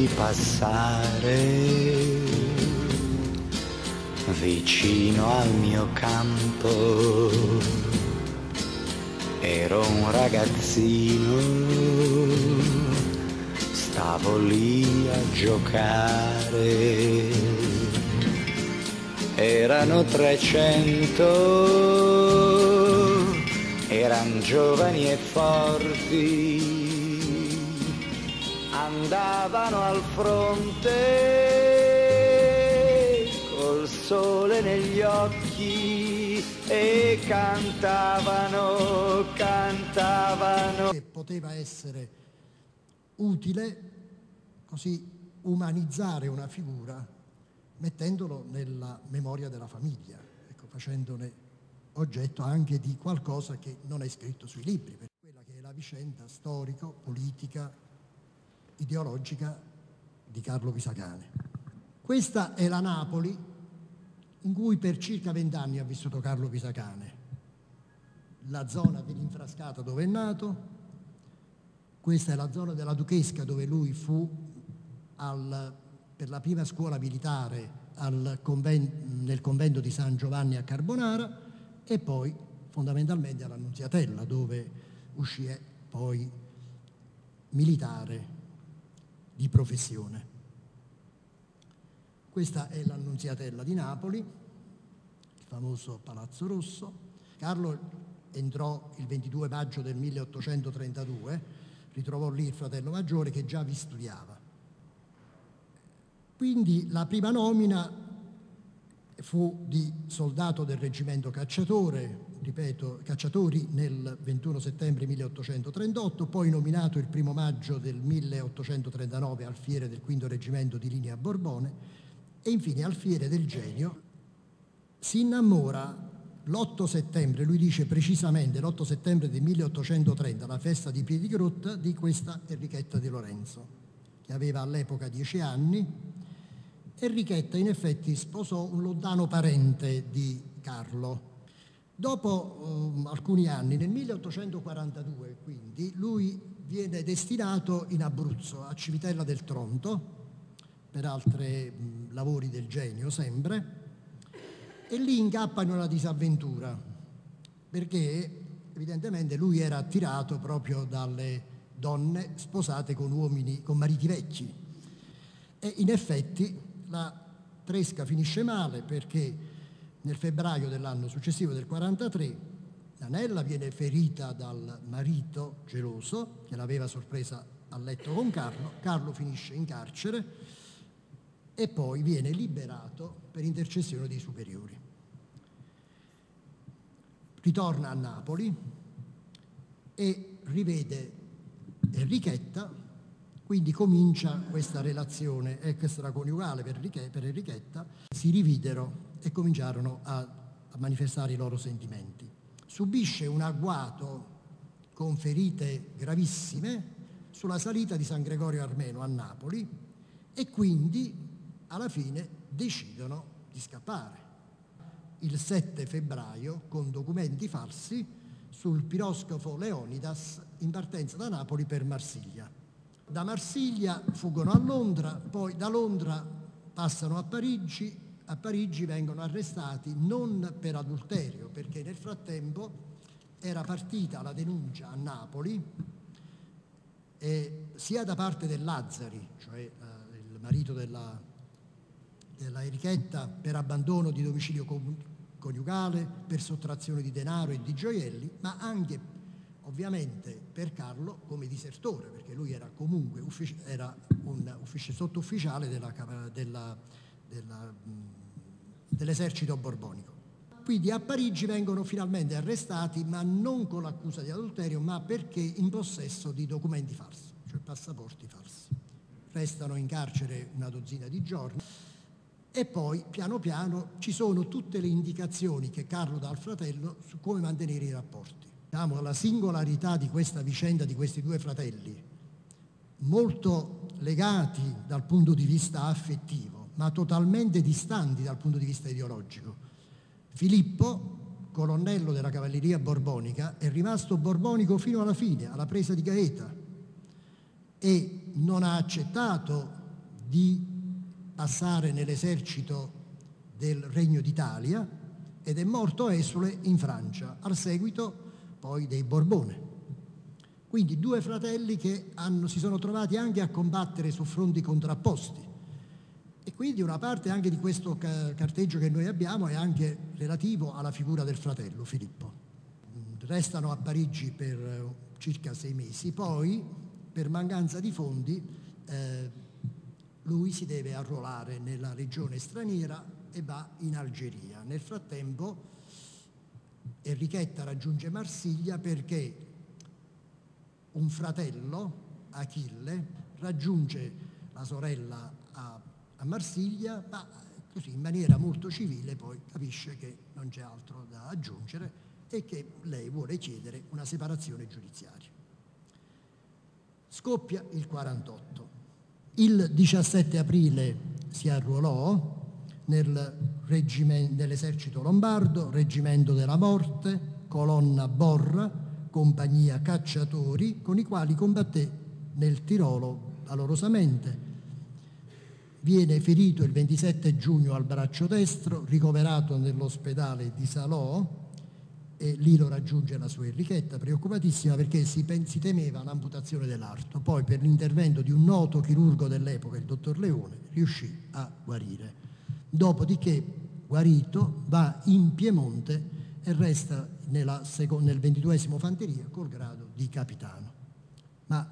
vidi passare vicino al mio campo. Ero un ragazzino, stavo lì a giocare. Erano 300, eran giovani e forti, andavano al fronte col sole negli occhi e cantavano. Poteva essere utile così umanizzare una figura mettendolo nella memoria della famiglia, ecco, facendone oggetto anche di qualcosa che non è scritto sui libri, per quella che è la vicenda storico, politica, ideologica di Carlo Pisacane. Questa è la Napoli in cui per circa 20 anni ha vissuto Carlo Pisacane, la zona dell'Infrascata dove è nato, questa è la zona della Duchesca dove lui fu per la prima scuola militare nel convento di San Giovanni a Carbonara e poi fondamentalmente all'Annunziatella dove uscì poi militare di professione. Questa è l'Annunziatella di Napoli, il famoso Palazzo Rosso. Carlo entrò il 22 maggio del 1832, ritrovò lì il fratello maggiore che già vi studiava. Quindi la prima nomina fu di soldato del reggimento cacciatori nel 21 settembre 1838, poi nominato il 1 maggio del 1839 alfiere del 5° reggimento di linea Borbone e infine alfiere del Genio. Si innamora l'8 settembre, lui dice precisamente l'8 settembre del 1830, la festa di Piedigrotta, di questa Enrichetta di Lorenzo, che aveva all'epoca 10 anni. Enrichetta in effetti sposò un lontano parente di Carlo. Dopo alcuni anni, nel 1842 quindi, lui viene destinato in Abruzzo, a Civitella del Tronto, per altri lavori del Genio sempre, e lì incappa in una disavventura, perché evidentemente lui era attirato proprio dalle donne sposate con uomini, con mariti vecchi. E in effetti la tresca finisce male perché nel febbraio dell'anno successivo del 43 Nanella viene ferita dal marito geloso che l'aveva sorpresa a letto con Carlo. Carlo finisce in carcere e poi viene liberato per intercessione dei superiori. Ritorna a Napoli e rivede Enrichetta. Quindi comincia questa relazione extraconiugale per Enrichetta, si rividero e cominciarono a manifestare i loro sentimenti. Subisce un agguato con ferite gravissime sulla salita di San Gregorio Armeno a Napoli e quindi alla fine decidono di scappare. Il 7 febbraio, con documenti falsi, sul piroscafo Leonidas in partenza da Napoli per Marsiglia. Da Marsiglia fuggono a Londra, poi da Londra passano a Parigi vengono arrestati non per adulterio, perché nel frattempo era partita la denuncia a Napoli sia da parte del Lazzari, cioè il marito della Enrichetta, per abbandono di domicilio coniugale, per sottrazione di denaro e di gioielli, ma anche ovviamente per Carlo come disertore, perché lui era comunque un sottufficiale dell'esercito borbonico. Quindi a Parigi vengono finalmente arrestati, ma non con l'accusa di adulterio, ma perché in possesso di documenti falsi, cioè passaporti falsi. Restano in carcere una dozzina di giorni e poi piano piano ci sono tutte le indicazioni che Carlo dà al fratello su come mantenere i rapporti. La singolarità di questa vicenda di questi due fratelli, molto legati dal punto di vista affettivo, ma totalmente distanti dal punto di vista ideologico. Filippo, colonnello della cavalleria borbonica, è rimasto borbonico fino alla fine, alla presa di Gaeta, e non ha accettato di passare nell'esercito del Regno d'Italia ed è morto esule in Francia, al seguito poi dei Borbone. Quindi due fratelli che si sono trovati anche a combattere su fronti contrapposti. E quindi una parte anche di questo carteggio che noi abbiamo è anche relativo alla figura del fratello Filippo. Restano a Parigi per circa 6 mesi, poi per mancanza di fondi lui si deve arruolare nella legione straniera e va in Algeria. Nel frattempo Enrichetta raggiunge Marsiglia perché un fratello, Achille, raggiunge la sorella a Marsiglia, ma così in maniera molto civile poi capisce che non c'è altro da aggiungere e che lei vuole chiedere una separazione giudiziaria. Scoppia il 48. Il 17 aprile si arruolò nell'esercito lombardo, reggimento della morte, colonna Borra, compagnia cacciatori, con i quali combatté nel Tirolo valorosamente. Viene ferito il 27 giugno al braccio destro, ricoverato nell'ospedale di Salò, e lì lo raggiunge la sua Enrichetta, preoccupatissima perché si temeva l'amputazione dell'arto. Poi per l'intervento di un noto chirurgo dell'epoca, il dottor Leone, riuscì a guarire. Dopodiché, guarito, va in Piemonte e resta nel 22esimo Fanteria col grado di capitano. Ma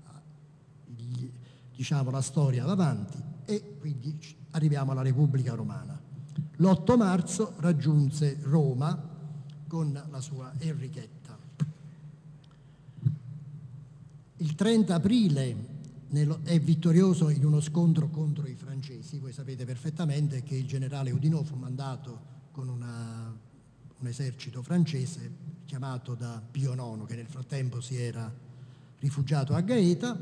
diciamo la storia va avanti e quindi arriviamo alla Repubblica Romana. L'8 marzo raggiunse Roma con la sua Enrichetta. Il 30 aprile è vittorioso in uno scontro contro i francesi. Voi sapete perfettamente che il generale Oudinot fu mandato con un esercito francese chiamato da Pio IX, che nel frattempo si era rifugiato a Gaeta.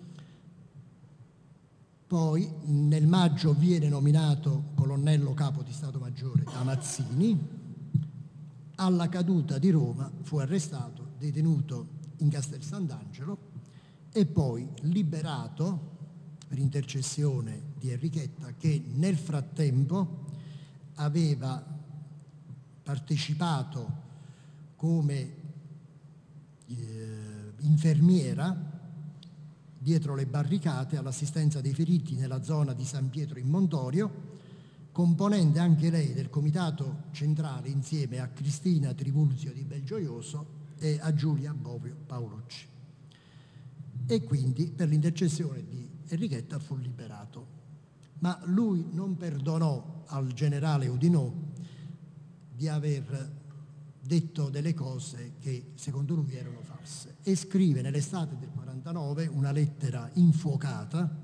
Poi nel maggio viene nominato colonnello capo di Stato Maggiore da Mazzini. Alla caduta di Roma fu arrestato, detenuto in Castel Sant'Angelo e poi liberato per intercessione di Enrichetta, che nel frattempo aveva partecipato come infermiera dietro le barricate all'assistenza dei feriti nella zona di San Pietro in Montorio, componente anche lei del comitato centrale insieme a Cristina Trivulzio di Belgioioso e a Giulia Bovio Paolucci. E quindi per l'intercessione di Enrichetta fu liberato. Ma lui non perdonò al generale Oudinot di aver detto delle cose che secondo lui erano false e scrive nell'estate del 49 una lettera infuocata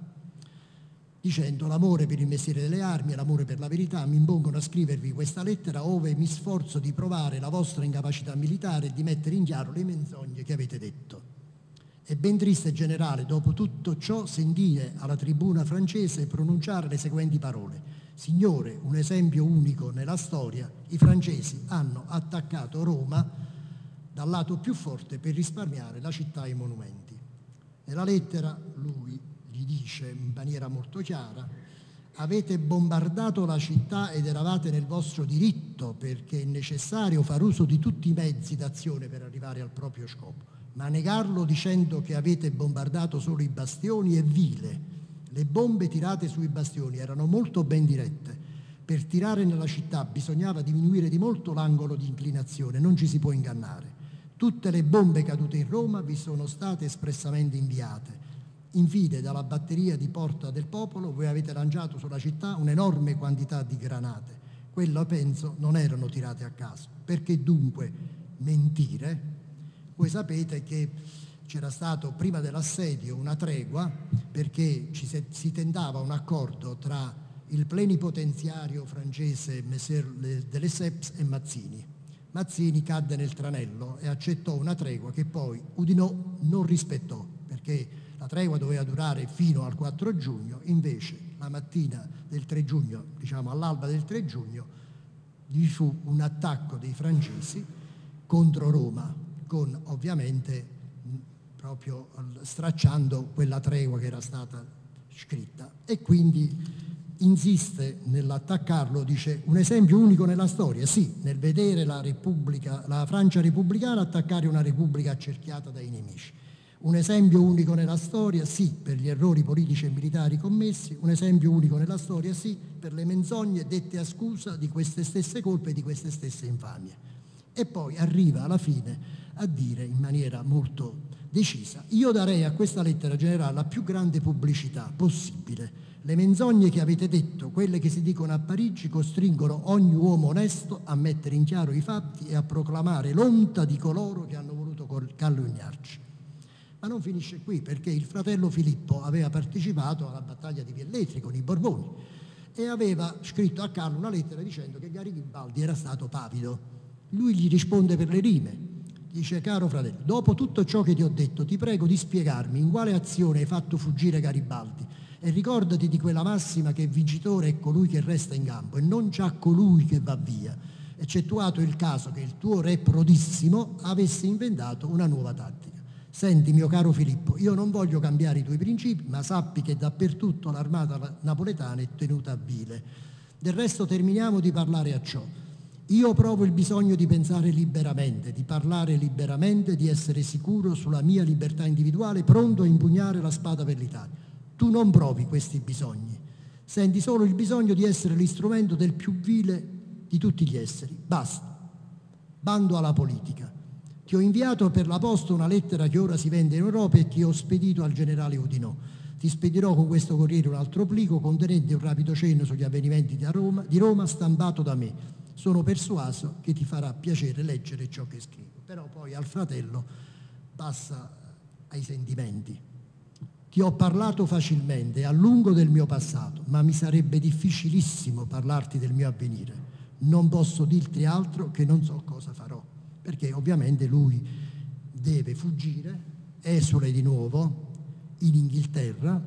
dicendo: l'amore per il mestiere delle armi e l'amore per la verità mi impongono a scrivervi questa lettera ove mi sforzo di provare la vostra incapacità militare e di mettere in chiaro le menzogne che avete detto. È ben triste, generale, dopo tutto ciò sentire alla tribuna francese pronunciare le seguenti parole: Signore, un esempio unico nella storia, i francesi hanno attaccato Roma dal lato più forte per risparmiare la città e i monumenti. Nella lettera lui gli dice in maniera molto chiara: avete bombardato la città ed eravate nel vostro diritto, perché è necessario far uso di tutti i mezzi d'azione per arrivare al proprio scopo, ma negarlo dicendo che avete bombardato solo i bastioni è vile. Le bombe tirate sui bastioni erano molto ben dirette. Per tirare nella città bisognava diminuire di molto l'angolo di inclinazione, non ci si può ingannare. Tutte le bombe cadute in Roma vi sono state espressamente inviate. Infine, dalla batteria di Porta del Popolo voi avete lanciato sulla città un'enorme quantità di granate. Quelle, penso, non erano tirate a caso. Perché dunque mentire? Voi sapete che c'era stato prima dell'assedio una tregua perché si tentava un accordo tra il plenipotenziario francese Messer de Lesseps e Mazzini. Mazzini cadde nel tranello e accettò una tregua che poi Oudinot non rispettò, perché la tregua doveva durare fino al 4 giugno, invece la mattina del 3 giugno, diciamo all'alba del 3 giugno, vi fu un attacco dei francesi contro Roma, con ovviamente proprio stracciando quella tregua che era stata scritta, e quindi insiste nell'attaccarlo, dice un esempio unico nella storia, sì, nel vedere la Francia repubblicana attaccare una repubblica accerchiata dai nemici. Un esempio unico nella storia, sì, per gli errori politici e militari commessi, un esempio unico nella storia, sì, per le menzogne dette a scusa di queste stesse colpe e di queste stesse infamie. E poi arriva alla fine a dire in maniera molto decisa: io darei a questa lettera generale la più grande pubblicità possibile. Le menzogne che avete detto, quelle che si dicono a Parigi, costringono ogni uomo onesto a mettere in chiaro i fatti e a proclamare l'onta di coloro che hanno voluto calunniarci. Ma non finisce qui, perché il fratello Filippo aveva partecipato alla battaglia di Velletri con i Borboni e aveva scritto a Carlo una lettera dicendo che Garibaldi era stato pavido. Lui gli risponde per le rime, dice: caro fratello, dopo tutto ciò che ti ho detto, ti prego di spiegarmi in quale azione hai fatto fuggire Garibaldi, e ricordati di quella massima che vincitore è colui che resta in campo e non già colui che va via, eccettuato il caso che il tuo re prodissimo avesse inventato una nuova tattica. Senti, mio caro Filippo, io non voglio cambiare i tuoi principi, ma sappi che dappertutto l'armata napoletana è tenuta a vile. Del resto terminiamo di parlare a ciò. Io provo il bisogno di pensare liberamente, di parlare liberamente, di essere sicuro sulla mia libertà individuale, pronto a impugnare la spada per l'Italia. Tu non provi questi bisogni, senti solo il bisogno di essere l'istrumento del più vile di tutti gli esseri. Basta. Bando alla politica. Ti ho inviato per la posta una lettera che ora si vende in Europa e che ho spedito al generale Oudinot. Ti spedirò con questo corriere un altro plico contenente un rapido cenno sugli avvenimenti di Roma stampato da me. Sono persuaso che ti farà piacere leggere ciò che scrivo. Però poi al fratello passa ai sentimenti. Ti ho parlato facilmente e a lungo del mio passato, ma mi sarebbe difficilissimo parlarti del mio avvenire. Non posso dirti altro che non so cosa farò, perché ovviamente lui deve fuggire, esule di nuovo in Inghilterra,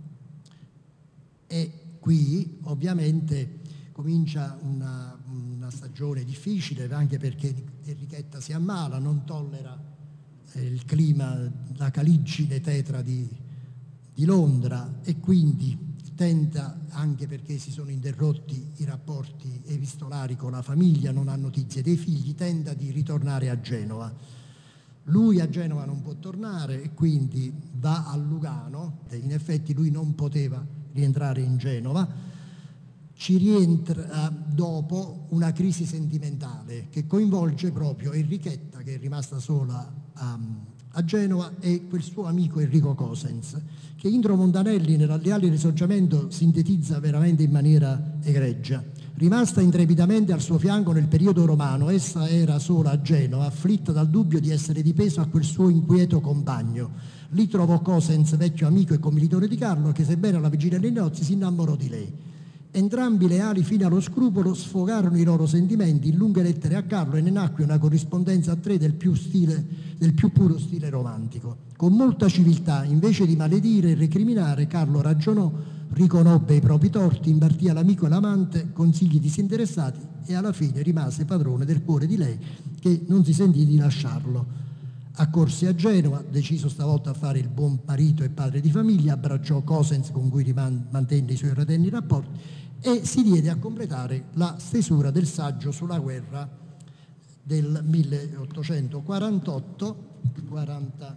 e qui ovviamente comincia una stagione difficile, anche perché Enrichetta si ammala, non tollera il clima, la caligine tetra di Londra, e quindi tenta, anche perché si sono interrotti i rapporti epistolari con la famiglia, non ha notizie dei figli, tenta di ritornare a Genova. Lui a Genova non può tornare e quindi va a Lugano. In effetti lui non poteva rientrare in Genova, ci rientra dopo una crisi sentimentale che coinvolge proprio Enrichetta, che è rimasta sola a Genova, e quel suo amico Enrico Cosens, che Indro Montanelli nell'Alleale Risorgimento sintetizza veramente in maniera egregia. Rimasta intrepidamente al suo fianco nel periodo romano, essa era sola a Genova, afflitta dal dubbio di essere di peso a quel suo inquieto compagno. Lì trovò Cosens, vecchio amico e commilitore di Carlo, che sebbene alla vigilia dei negozi si innamorò di lei. Entrambi leali fino allo scrupolo sfogarono i loro sentimenti in lunghe lettere a Carlo e ne nacque una corrispondenza a tre del più puro stile romantico. Con molta civiltà, invece di maledire e recriminare, Carlo ragionò, riconobbe i propri torti, impartì all'amico e all'amante consigli disinteressati e alla fine rimase padrone del cuore di lei, che non si sentì di lasciarlo. Accorse a Genova, deciso stavolta a fare il buon marito e padre di famiglia, abbracciò Cosens, con cui mantenne i suoi fraterni rapporti, e si diede a completare la stesura del saggio sulla guerra del 1848-49.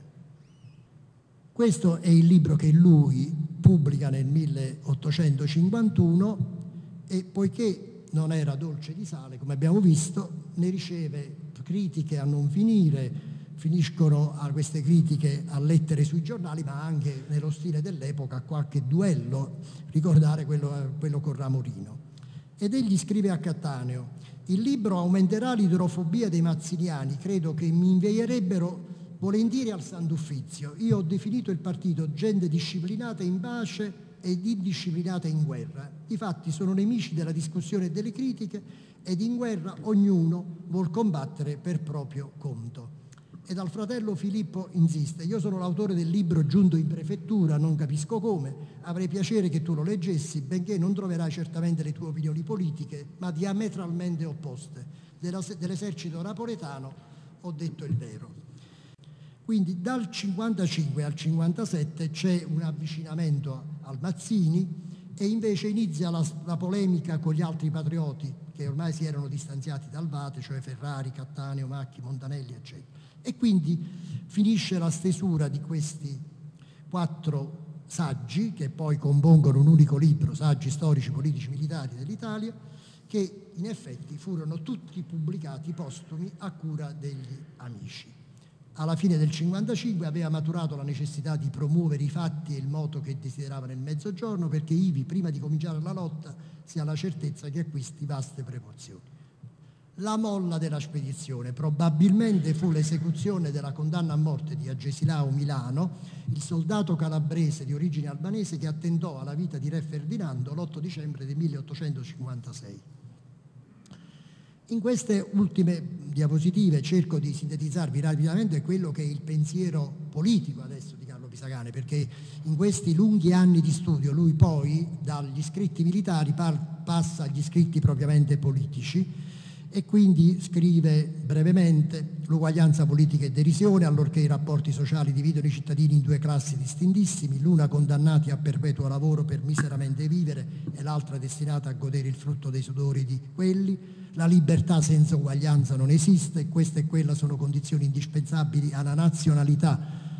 Questo è il libro che lui pubblica nel 1851 e, poiché non era dolce di sale, come abbiamo visto, ne riceve critiche a non finire. Finiscono queste critiche a lettere sui giornali, ma anche nello stile dell'epoca a qualche duello, ricordare quello con Ramorino. Ed egli scrive a Cattaneo: il libro aumenterà l'idrofobia dei mazziniani, credo che mi inveierebbero volentieri al Sant'Uffizio. Io ho definito il partito gente disciplinata in pace ed indisciplinata in guerra. Difatti sono nemici della discussione e delle critiche, ed in guerra ognuno vuol combattere per proprio conto. E dal fratello Filippo insiste: io sono l'autore del libro giunto in prefettura, non capisco come, avrei piacere che tu lo leggessi, benché non troverai certamente le tue opinioni politiche, ma diametralmente opposte. Dell'esercito napoletano ho detto il vero. Quindi dal 55 al 57 c'è un avvicinamento al Mazzini e invece inizia la polemica con gli altri patrioti che ormai si erano distanziati dal Vate, cioè Ferrari, Cattaneo, Macchi, Montanelli, eccetera. E quindi finisce la stesura di questi 4 saggi che poi compongono un unico libro, Saggi storici, politici, militari dell'Italia, che in effetti furono tutti pubblicati postumi a cura degli amici. Alla fine del 55 aveva maturato la necessità di promuovere i fatti e il moto che desiderava nel Mezzogiorno, perché ivi, prima di cominciare la lotta, si ha la certezza che acquisti vaste proporzioni. La molla della spedizione probabilmente fu l'esecuzione della condanna a morte di Agesilao Milano, il soldato calabrese di origine albanese che attentò alla vita di re Ferdinando l'8 dicembre del 1856. In queste ultime diapositive cerco di sintetizzarvi rapidamente quello che è il pensiero politico adesso di Carlo Pisacane, perché in questi lunghi anni di studio lui poi dagli scritti militari passa agli scritti propriamente politici e quindi scrive brevemente: l'uguaglianza politica è derisione, allorché i rapporti sociali dividono i cittadini in 2 classi distintissimi, l'una condannati a perpetuo lavoro per miseramente vivere e l'altra destinata a godere il frutto dei sudori di quelli. La libertà senza uguaglianza non esiste, questa e quella sono condizioni indispensabili alla nazionalità.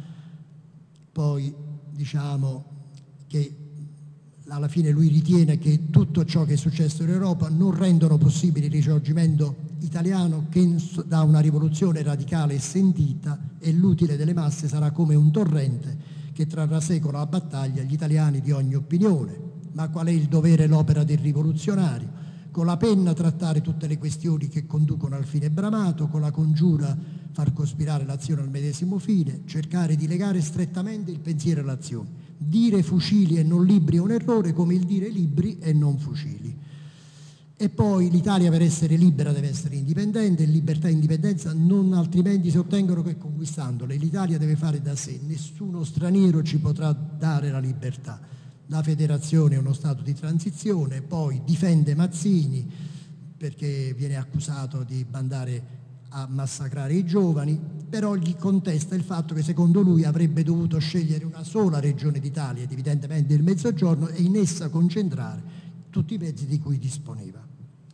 Poi diciamo che alla fine lui ritiene che tutto ciò che è successo in Europa non rendono possibile il risorgimento italiano, che da una rivoluzione radicale e sentita, e l'utile delle masse sarà come un torrente che trarrà secolo a battaglia gli italiani di ogni opinione. Ma qual è il dovere e l'opera del rivoluzionario? Con la penna trattare tutte le questioni che conducono al fine bramato, con la congiura far cospirare l'azione al medesimo fine, cercare di legare strettamente il pensiero e l'azione. Dire fucili e non libri è un errore, come il dire libri e non fucili. E poi l'Italia, per essere libera, deve essere indipendente, e libertà e indipendenza non altrimenti si ottengono che conquistandole. L'Italia deve fare da sé, nessuno straniero ci potrà dare la libertà. La federazione è uno stato di transizione. Poi difende Mazzini perché viene accusato di mandare a massacrare i giovani, però gli contesta il fatto che secondo lui avrebbe dovuto scegliere una sola regione d'Italia, ed evidentemente il Mezzogiorno, e in essa concentrare tutti i mezzi di cui disponeva.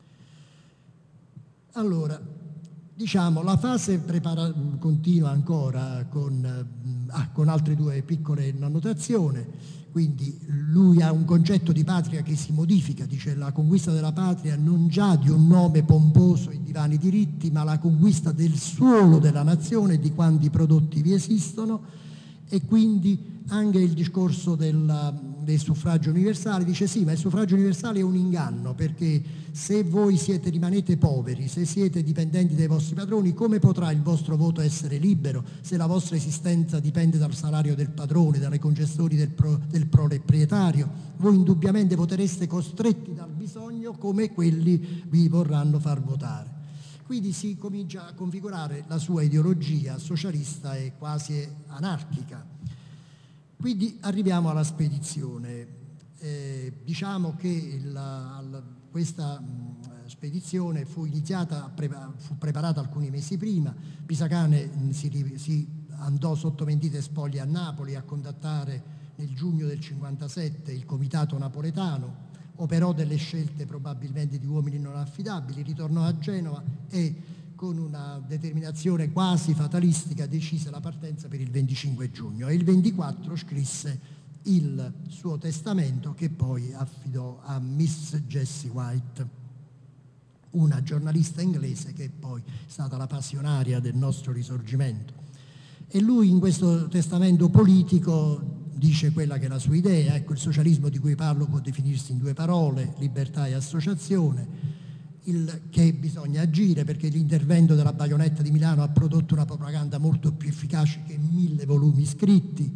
Allora, diciamo, la fase continua ancora con altre 2 piccole annotazioni. Quindi lui ha un concetto di patria che si modifica, dice: la conquista della patria non già di un nome pomposo e di vani diritti, ma la conquista del suolo della nazione e di quanti prodotti vi esistono. E quindi anche il discorso del suffragio universale, dice sì, ma il suffragio universale è un inganno, perché se voi rimanete poveri, se siete dipendenti dai vostri padroni, come potrà il vostro voto essere libero se la vostra esistenza dipende dal salario del padrone, dalle concessioni del proprietario? Voi indubbiamente votereste costretti dal bisogno, come quelli vi vorranno far votare. Quindi si comincia a configurare la sua ideologia socialista e quasi anarchica. Quindi arriviamo alla spedizione. Diciamo che questa spedizione fu preparata alcuni mesi prima. Pisacane si andò sotto mentite spoglie a Napoli a contattare nel giugno del 57 il comitato napoletano, operò delle scelte probabilmente di uomini non affidabili, ritornò a Genova e con una determinazione quasi fatalistica decise la partenza per il 25 giugno e il 24 scrisse il suo testamento, che poi affidò a Miss Jessie White, una giornalista inglese che è poi stata la passionaria del nostro risorgimento. E lui in questo testamento politico dice quella che è la sua idea. Ecco, il socialismo di cui parlo può definirsi in 2 parole: libertà e associazione. Che bisogna agire, perché l'intervento della baionetta di Milano ha prodotto una propaganda molto più efficace che 1000 volumi scritti.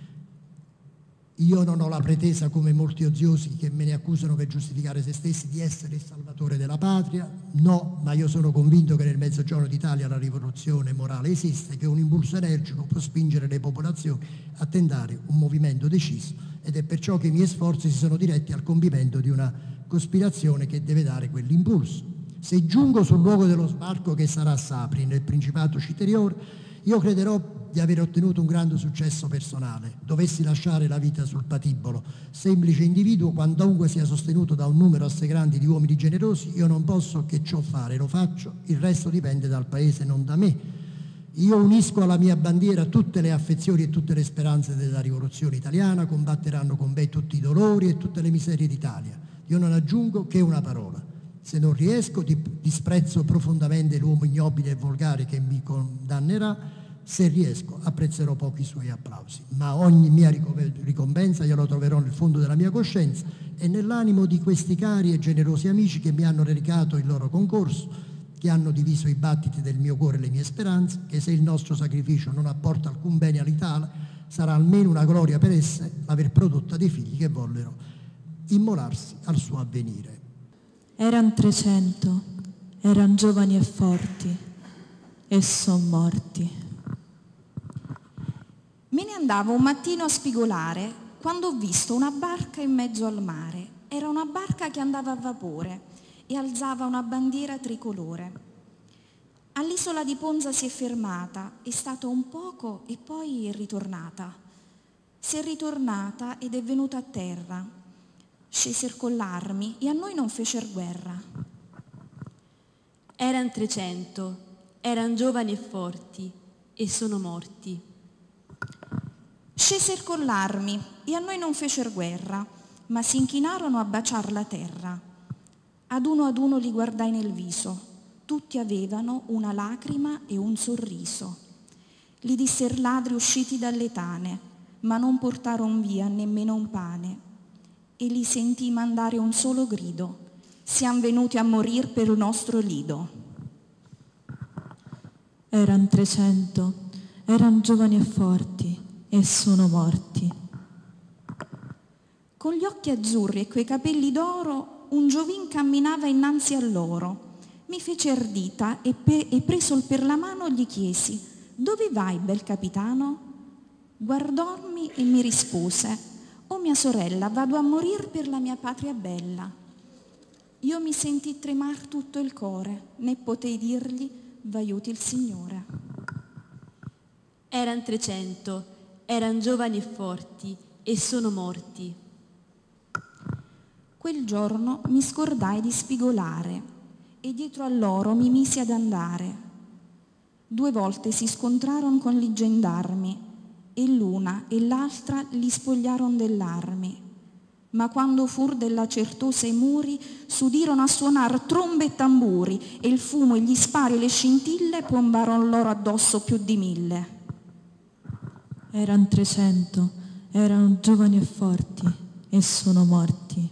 Io non ho la pretesa, come molti oziosi che me ne accusano per giustificare se stessi, di essere il salvatore della patria. No, ma io sono convinto che nel Mezzogiorno d'Italia la rivoluzione morale esiste, che un impulso energico può spingere le popolazioni a tentare un movimento deciso, ed è perciò che i miei sforzi si sono diretti al compimento di una cospirazione che deve dare quell'impulso. Se giungo sul luogo dello sbarco, che sarà Sapri, nel Principato Citeriore, io crederò di aver ottenuto un grande successo personale. Dovessi lasciare la vita sul patibolo, semplice individuo, quantunque sia sostenuto da un numero assai grande di uomini generosi, io non posso che ciò fare, lo faccio, il resto dipende dal paese, non da me. Io unisco alla mia bandiera tutte le affezioni e tutte le speranze della rivoluzione italiana, combatteranno con me tutti i dolori e tutte le miserie d'Italia. Io non aggiungo che una parola. Se non riesco, disprezzo profondamente l'uomo ignobile e volgare che mi condannerà. Se riesco, apprezzerò pochi suoi applausi, ma ogni mia ricompensa io la troverò nel fondo della mia coscienza e nell'animo di questi cari e generosi amici che mi hanno dedicato il loro concorso, che hanno diviso i battiti del mio cuore e le mie speranze, che se il nostro sacrificio non apporta alcun bene all'Italia, sarà almeno una gloria per esse l'aver prodotta dei figli che vollero immolarsi al suo avvenire. Eran 300, eran giovani e forti, e son morti. Me ne andavo un mattino a spigolare quando ho visto una barca in mezzo al mare. Era una barca che andava a vapore e alzava una bandiera tricolore. All'isola di Ponza si è fermata, è stata un poco e poi è ritornata. Si è ritornata ed è venuta a terra. Sceser con l'armi e a noi non fecer guerra. Eran 300, eran giovani e forti, e sono morti. Sceser con l'armi e a noi non fecer guerra, ma si inchinarono a baciar la terra. Ad uno li guardai nel viso, tutti avevano una lacrima e un sorriso. Li disser ladri usciti dalle tane, ma non portaron via nemmeno un pane. E li sentì mandare un solo grido: siam venuti a morir per il nostro lido. Eran 300, eran giovani e forti, e sono morti. Con gli occhi azzurri e coi capelli d'oro, un giovin camminava innanzi a loro. Mi fece ardita e presol per la mano gli chiesi: dove vai, bel capitano? Guardormi e mi rispose: oh mia sorella, vado a morir per la mia patria bella. Io mi sentì tremar tutto il core, né potei dirgli: v'aiuti il Signore. Eran 300, eran giovani e forti, e sono morti. Quel giorno mi scordai di spigolare e dietro a loro mi misi ad andare. 2 volte si scontraron con gli gendarmi e l'una e l'altra li spogliaron dell'armi. Ma quando fur della certosa i muri, s'udirono a suonar trombe e tamburi e il fumo e gli spari e le scintille pombaron loro addosso più di 1000. Eran 300, erano giovani e forti, e sono morti.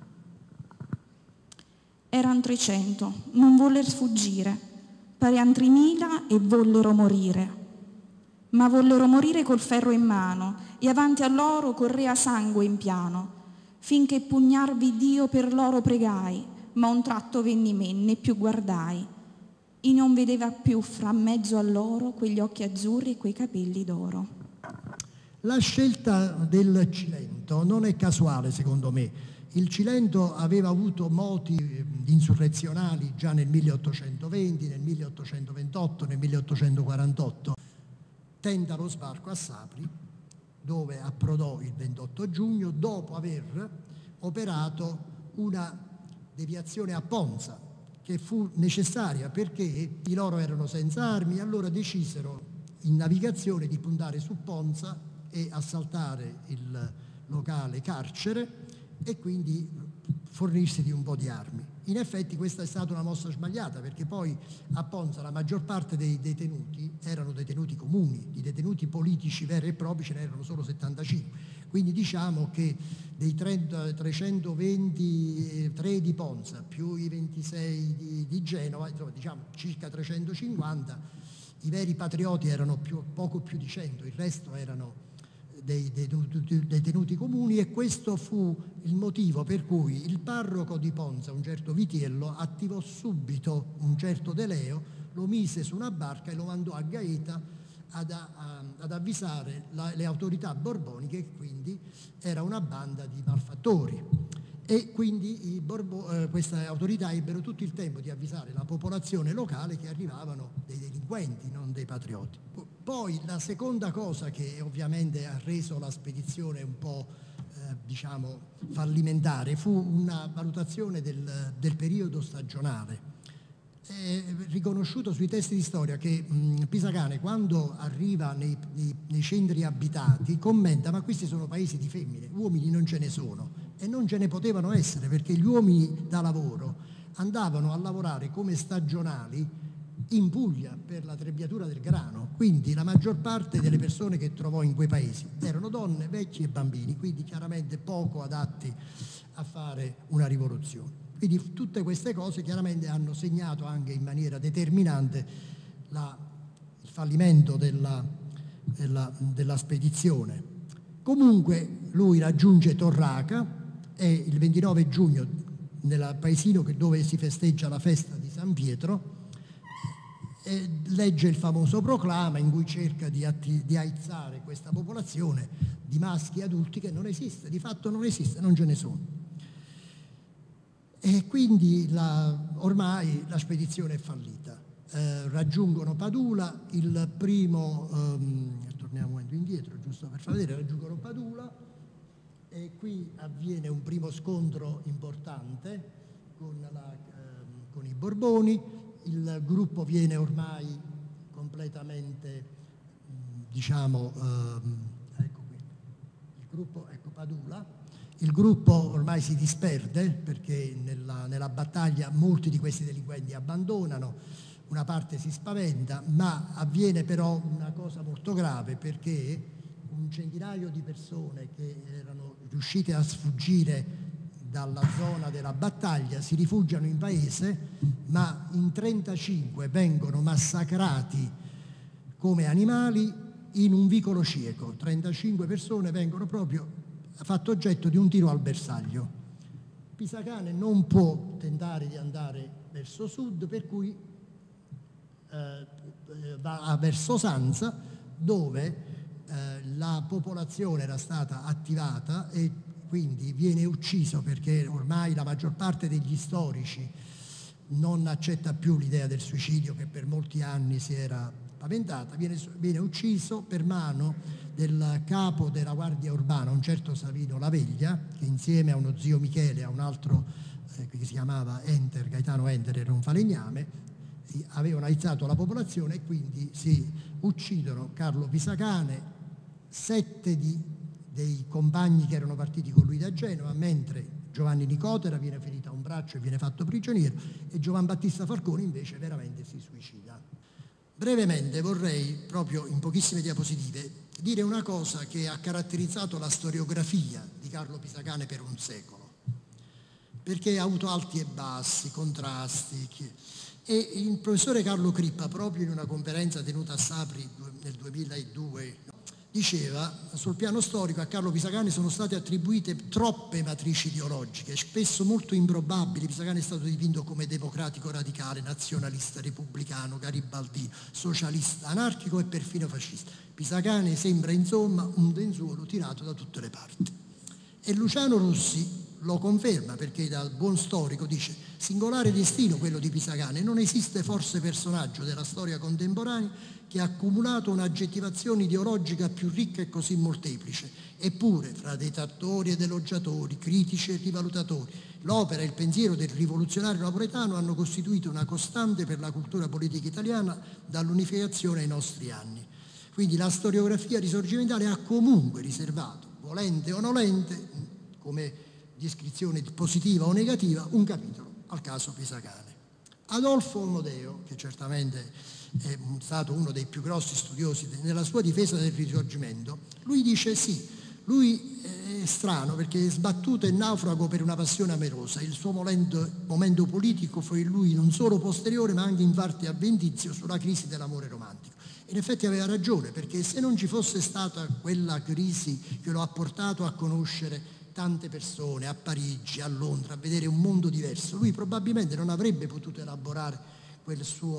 Eran 300, non voller fuggire, parean 3000 e vollero morire. Ma vollero morire col ferro in mano e avanti a loro correa sangue in piano, finché pugnarvi Dio per loro pregai, ma un tratto venni me, né più guardai. E non vedeva più fra mezzo a loro quegli occhi azzurri e quei capelli d'oro. La scelta del Cilento non è casuale, secondo me. Il Cilento aveva avuto moti insurrezionali già nel 1820, nel 1828, nel 1848. Tenta lo sbarco a Sapri, dove approdò il 28 giugno, dopo aver operato una deviazione a Ponza, che fu necessaria perché i loro erano senza armi, e allora decisero in navigazione di puntare su Ponza e assaltare il locale carcere e quindi fornirsi di un po' di armi. In effetti questa è stata una mossa sbagliata, perché poi a Ponza la maggior parte dei detenuti erano detenuti comuni, di detenuti politici veri e propri ce n'erano solo 75. Quindi diciamo che dei 323 di Ponza più i 26 di Genova, insomma diciamo circa 350, i veri patrioti erano poco più di 100, il resto erano dei detenuti comuni, e questo fu il motivo per cui il parroco di Ponza, un certo Vitiello, attivò subito un certo De Leo, lo mise su una barca e lo mandò a Gaeta ad avvisare le autorità borboniche, che quindi era una banda di malfattori. E quindi queste autorità ebbero tutto il tempo di avvisare la popolazione locale che arrivavano dei delinquenti, non dei patrioti. Poi la seconda cosa che ovviamente ha reso la spedizione un po' diciamo fallimentare fu una valutazione del periodo stagionale. È riconosciuto sui testi di storia che Pisacane, quando arriva nei centri abitati, commenta: ma questi sono paesi di femmine, uomini non ce ne sono, e non ce ne potevano essere, perché gli uomini da lavoro andavano a lavorare come stagionali in Puglia per la trebbiatura del grano, quindi la maggior parte delle persone che trovò in quei paesi erano donne, vecchi e bambini, quindi chiaramente poco adatti a fare una rivoluzione. Quindi tutte queste cose chiaramente hanno segnato anche in maniera determinante il fallimento della spedizione. Comunque lui raggiunge Torraca e il 29 giugno nel paesino dove si festeggia la festa di San Pietro legge il famoso proclama in cui cerca di aizzare questa popolazione di maschi adulti che non esiste, di fatto non esiste, non ce ne sono. E quindi ormai la spedizione è fallita. Raggiungono Padula, il primo, torniamo un momento indietro giusto per far vedere, raggiungono Padula e qui avviene un primo scontro importante con i Borboni. Il gruppo viene ormai completamente, diciamo, ecco qui, il gruppo, ecco Padula, il gruppo ormai si disperde perché nella battaglia molti di questi delinquenti abbandonano, una parte si spaventa, ma avviene però una cosa molto grave, perché un centinaio di persone che erano riuscite a sfuggire dalla zona della battaglia si rifugiano in paese, ma in 35 vengono massacrati come animali in un vicolo cieco. 35 persone vengono proprio fatte oggetto di un tiro al bersaglio. Pisacane non può tentare di andare verso sud, per cui va verso Sanza, dove la popolazione era stata attivata e quindi viene ucciso, perché ormai la maggior parte degli storici non accetta più l'idea del suicidio che per molti anni si era paventata. Viene ucciso per mano del capo della guardia urbana, un certo Savino Laveglia, che insieme a uno zio Michele, a un altro che si chiamava Gaetano Enter, era un falegname, avevano aizzato la popolazione e quindi si uccidono Carlo Pisacane, 7 dei compagni che erano partiti con lui da Genova, mentre Giovanni Nicotera viene ferito a un braccio e viene fatto prigioniero, e Giovan Battista Falcone invece veramente si suicida. Brevemente vorrei, proprio in pochissime diapositive, dire una cosa che ha caratterizzato la storiografia di Carlo Pisacane per un secolo, perché ha avuto alti e bassi, contrasti, e il professore Carlo Crippa, proprio in una conferenza tenuta a Sapri nel 2002, diceva: sul piano storico a Carlo Pisacane sono state attribuite troppe matrici ideologiche, spesso molto improbabili. Pisacane è stato dipinto come democratico radicale, nazionalista, repubblicano, garibaldino, socialista, anarchico e perfino fascista. Pisacane sembra insomma un lenzuolo tirato da tutte le parti. E Luciano Rossi lo conferma, perché da buon storico dice: singolare destino quello di Pisacane, non esiste forse personaggio della storia contemporanea che ha accumulato un'aggettivazione ideologica più ricca e così molteplice. Eppure, fra detrattori ed elogiatori, critici e rivalutatori, l'opera e il pensiero del rivoluzionario napoletano hanno costituito una costante per la cultura politica italiana dall'unificazione ai nostri anni. Quindi la storiografia risorgimentale ha comunque riservato, volente o nolente, come descrizione positiva o negativa, un capitolo al caso Pisacane. Adolfo Omodeo, che certamente è stato uno dei più grossi studiosi nella sua difesa del Risorgimento, lui dice sì, lui è strano perché è sbattuto e naufrago per una passione amorosa. Il suo momento politico fu in lui non solo posteriore ma anche in parte avventizio sulla crisi dell'amore romantico. In effetti aveva ragione, perché se non ci fosse stata quella crisi che lo ha portato a conoscere tante persone a Parigi, a Londra, a vedere un mondo diverso, lui probabilmente non avrebbe potuto elaborare quella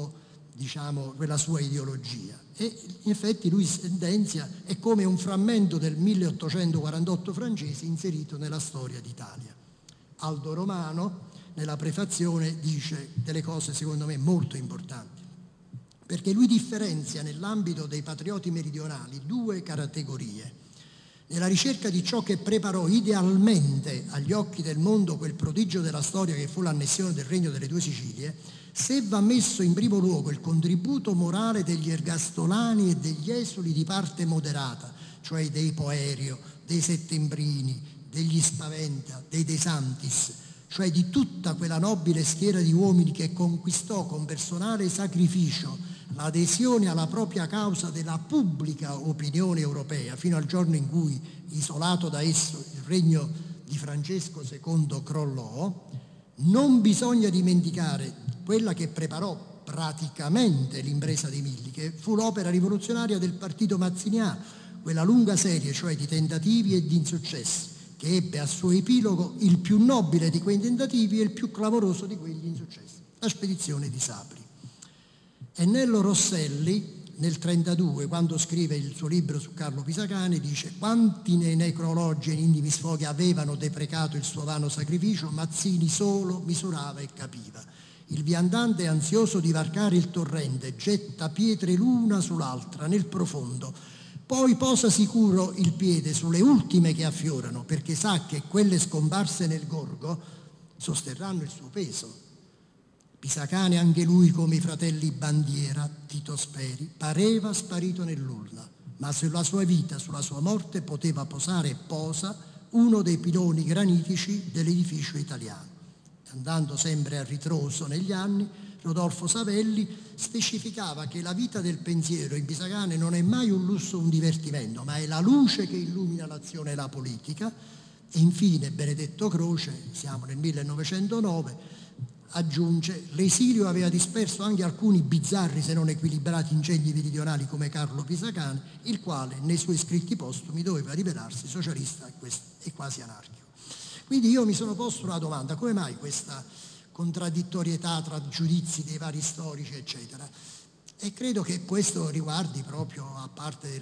sua ideologia. E in effetti lui sentenzia, è come un frammento del 1848 francese inserito nella storia d'Italia. Aldo Romano nella prefazione dice delle cose secondo me molto importanti. perché lui differenzia nell'ambito dei patrioti meridionali due categorie. Nella ricerca di ciò che preparò idealmente agli occhi del mondo quel prodigio della storia che fu l'annessione del Regno delle Due Sicilie, se va messo in primo luogo il contributo morale degli ergastolani e degli esuli di parte moderata, cioè dei Poerio, dei Settembrini, degli Spaventa, dei De Santis, cioè di tutta quella nobile schiera di uomini che conquistò con personale sacrificio l'adesione alla propria causa della pubblica opinione europea, fino al giorno in cui, isolato da esso, il regno di Francesco II crollò, non bisogna dimenticare quella che preparò praticamente l'impresa di Milli, che fu l'opera rivoluzionaria del partito mazziniano, quella lunga serie, cioè di tentativi e di insuccessi, che ebbe a suo epilogo il più nobile di quei tentativi e il più clamoroso di quegli insuccessi, la spedizione di Sapri. E Nello Rosselli, nel 1932, quando scrive il suo libro su Carlo Pisacane, dice: quanti nei necrologi e in intimi sfoghi avevano deprecato il suo vano sacrificio, Mazzini solo misurava e capiva. Il viandante ansioso di varcare il torrente getta pietre l'una sull'altra nel profondo, poi posa sicuro il piede sulle ultime che affiorano, perché sa che quelle scomparse nel gorgo sosterranno il suo peso. Pisacane, anche lui come i fratelli Bandiera, Tito Speri, pareva sparito nell'urna, ma sulla sua vita, sulla sua morte poteva posare e posa uno dei piloni granitici dell'edificio italiano. Andando sempre a ritroso negli anni, Rodolfo Savelli specificava che la vita del pensiero in Pisacane non è mai un lusso o un divertimento, ma è la luce che illumina l'azione e la politica. E infine Benedetto Croce, siamo nel 1909, aggiunge: l'esilio aveva disperso anche alcuni bizzarri se non equilibrati ingegni meridionali come Carlo Pisacane, il quale nei suoi scritti postumi doveva rivelarsi socialista e quasi anarchico. Quindi io mi sono posto una domanda: come mai questa contraddittorietà tra giudizi dei vari storici eccetera? E credo che questo riguardi proprio, a parte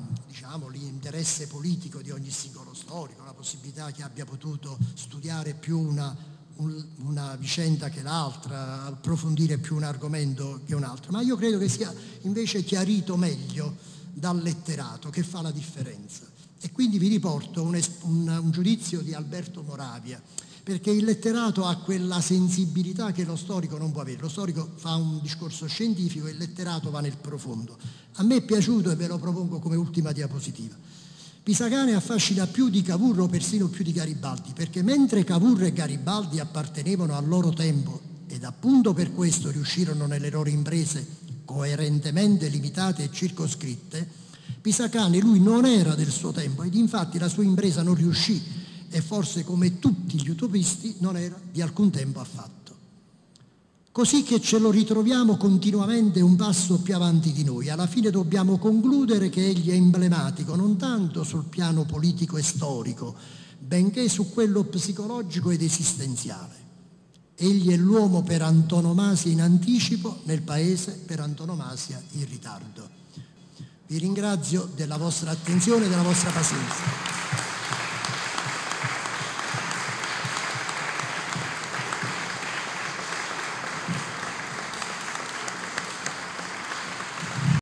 l'interesse politico di ogni singolo storico, la possibilità che abbia potuto studiare più una vicenda che l'altra, approfondire più un argomento che un altro, ma io credo che sia invece chiarito meglio dal letterato, che fa la differenza. E quindi vi riporto un giudizio di Alberto Moravia, perché il letterato ha quella sensibilità che lo storico non può avere. Lo storico fa un discorso scientifico e il letterato va nel profondo. A me è piaciuto, e ve lo propongo come ultima diapositiva, Pisacane affascina più di Cavour o persino più di Garibaldi, perché mentre Cavour e Garibaldi appartenevano al loro tempo ed appunto per questo riuscirono nelle loro imprese coerentemente limitate e circoscritte, Pisacane lui non era del suo tempo ed infatti la sua impresa non riuscì e forse come tutti gli utopisti non era di alcun tempo affatto. Così che ce lo ritroviamo continuamente un passo più avanti di noi. Alla fine dobbiamo concludere che egli è emblematico non tanto sul piano politico e storico, benché su quello psicologico ed esistenziale. Egli è l'uomo per antonomasia in anticipo, nel paese per antonomasia in ritardo. Vi ringrazio della vostra attenzione e della vostra pazienza.